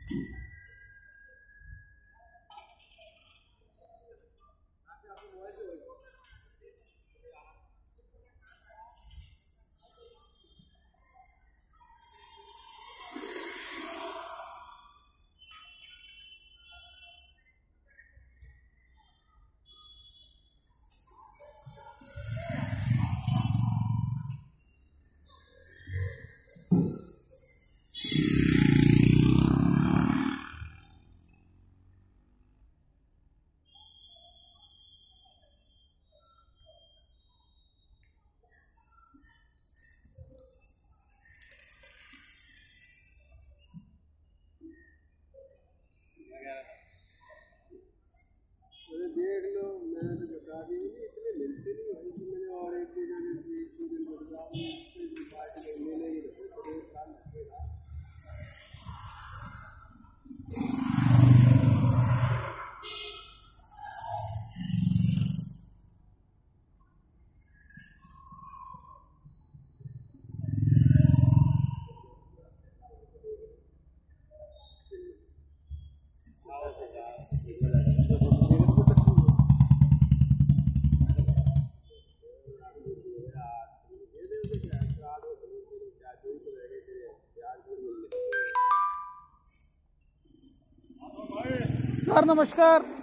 देख लो, मैंने तो बता दी इतने मिलते नहीं भाई। मैंने और एक दिन पार्टी लेने नहीं रहते, तो एक साल लगेगा। सर नमस्कार।